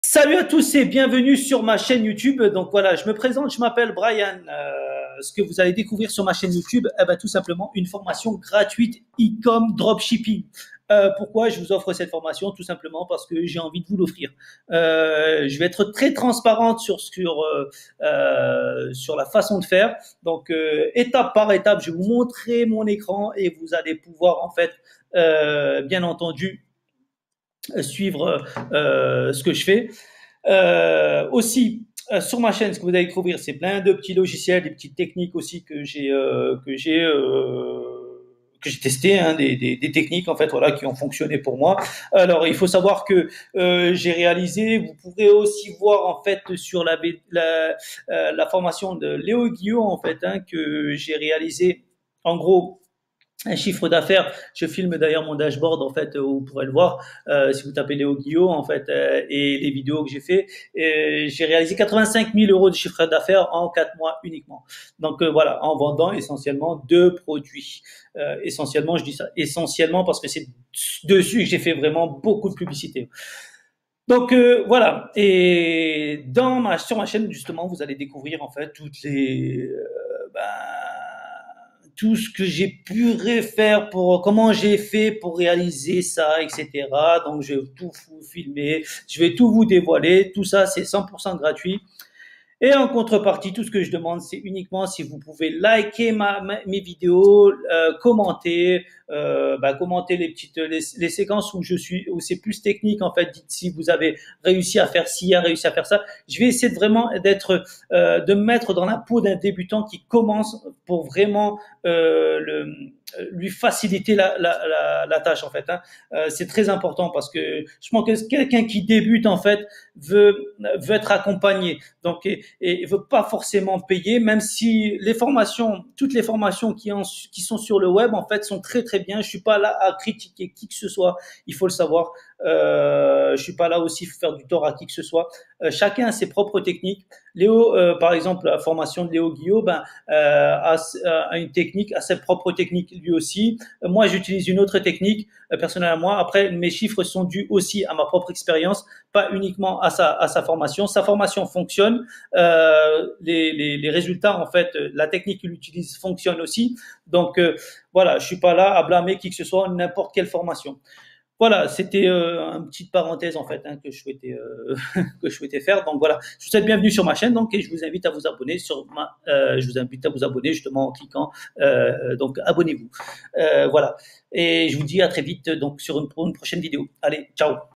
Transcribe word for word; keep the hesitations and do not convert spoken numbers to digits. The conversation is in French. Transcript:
Salut à tous et bienvenue sur ma chaîne YouTube. Donc voilà, je me présente, je m'appelle Brian. Euh, ce que vous allez découvrir sur ma chaîne YouTube, eh ben, tout simplement une formation gratuite e-com dropshipping. Euh, pourquoi je vous offre cette formation? Tout simplement parce que j'ai envie de vous l'offrir. Euh, je vais être très transparente sur sur euh, euh, sur la façon de faire. Donc euh, étape par étape, je vais vous montrer mon écran et vous allez pouvoir en fait, euh, bien entendu, suivre euh, ce que je fais. Euh, aussi, euh, sur ma chaîne, ce que vous allez découvrir, c'est plein de petits logiciels, des petites techniques aussi que j'ai euh, que j'ai euh, que j'ai testé, hein, des, des, des techniques en fait, voilà, qui ont fonctionné pour moi. Alors, il faut savoir que euh, j'ai réalisé. Vous pourrez aussi voir en fait sur la la, euh, la formation de Léo Guillaume en fait, hein, que j'ai réalisé. En gros, un chiffre d'affaires. Je filme d'ailleurs mon dashboard en fait, où vous pourrez le voir euh, si vous tapez Léo Guillot en fait, euh, et les vidéos que j'ai fait. Et j'ai réalisé quatre-vingt-cinq mille euros de chiffre d'affaires en quatre mois uniquement. Donc euh, voilà, en vendant essentiellement deux produits. Euh, essentiellement, je dis ça essentiellement parce que c'est dessus que j'ai fait vraiment beaucoup de publicité. Donc euh, voilà, et dans ma sur ma chaîne justement, vous allez découvrir en fait toutes les euh, ben, tout ce que j'ai pu faire pour comment j'ai fait pour réaliser ça, et cetera. Donc je vais tout vous filmer, je vais tout vous dévoiler. Tout ça, c'est cent pour cent gratuit. Et en contrepartie, tout ce que je demande, c'est uniquement si vous pouvez liker ma, ma- mes vidéos, euh, commenter, euh, bah, commenter les petites les, les séquences où je suis où c'est plus technique en fait. Dites si vous avez réussi à faire ci, a réussi à faire ça. Je vais essayer de vraiment d'être euh, de me mettre dans la peau d'un débutant qui commence pour vraiment euh, le lui faciliter la, la, la, la tâche en fait, hein. Euh, c'est très important parce que je pense que quelqu'un qui débute en fait veut veut être accompagné. Donc et, et veut pas forcément payer, même si les formations, toutes les formations qui, en, qui sont sur le web, en fait, sont très très bien. Je suis pas là à critiquer qui que ce soit, il faut le savoir. Euh, je suis pas là aussi pour faire du tort à qui que ce soit. Euh, chacun a ses propres techniques. Léo, euh, par exemple, la formation de Léo Guillot, ben, euh, a, a une technique, a ses propres techniques lui aussi. Euh, moi, j'utilise une autre technique euh, personnelle à moi. Après, mes chiffres sont dus aussi à ma propre expérience, pas uniquement à sa, à sa formation. Sa formation fonctionne, euh, les, les, les résultats, en fait, la technique qu'il utilise fonctionne aussi. Donc, euh, voilà, je suis pas là à blâmer qui que ce soit, n'importe quelle formation. Voilà, c'était euh, une petite parenthèse en fait, hein, que je souhaitais euh, que je souhaitais faire. Donc voilà, je vous souhaite bienvenue sur ma chaîne, donc et je vous invite à vous abonner sur ma, euh, je vous invite à vous abonner justement en cliquant. Euh, donc abonnez-vous. Euh, voilà, et je vous dis à très vite donc sur une, pour une prochaine vidéo. Allez, ciao.